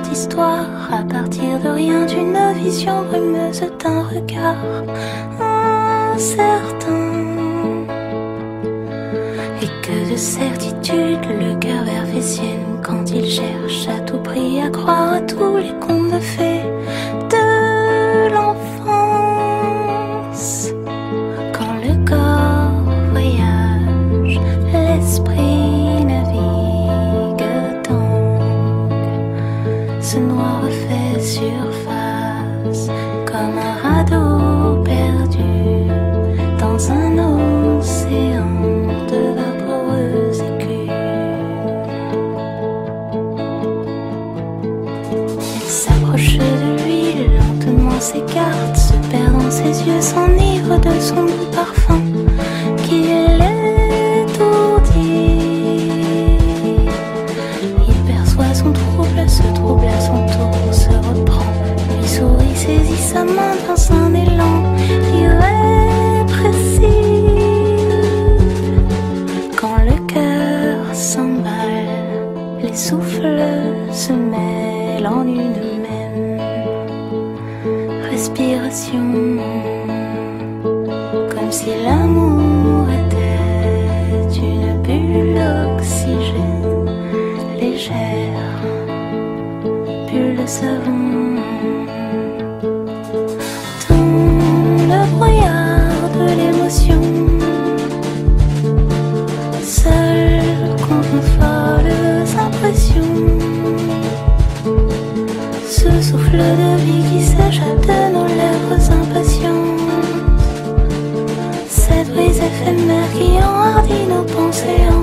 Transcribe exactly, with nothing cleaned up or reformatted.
histoire à partir de rien, d'une vision brumeuse d'un regard incertain. Et que de certitude le cœur fait sienne quand il cherche à tout prix à croire à tous les contes de fées de l'enfance. Quand le corps voyage, l'esprit navigue donc. Ce noir refait surface comme un radeau perdu dans un océan de vaporeuses écumes. Elle s'approche de lui, lentement s'écarte, se perd dans ses yeux, s'enivre de son doux parfum qui l'étourdit. Il perçoit son trouble, se trouble à son tour, se reprend, lui sourit, saisit sa main dans un élan irrépressible. Quand le cœur s'emballe, les souffles se mêlent en une même respiration, comme si l'amour était une bulle d'oxygène légère, bulle de savon. Dans le brouillard de l'émotion, seul contre nos folles impressions, ce souffle de vie qui s'échappe de nos lèvres impatientes, cette brise éphémère qui enhardit nos pensées.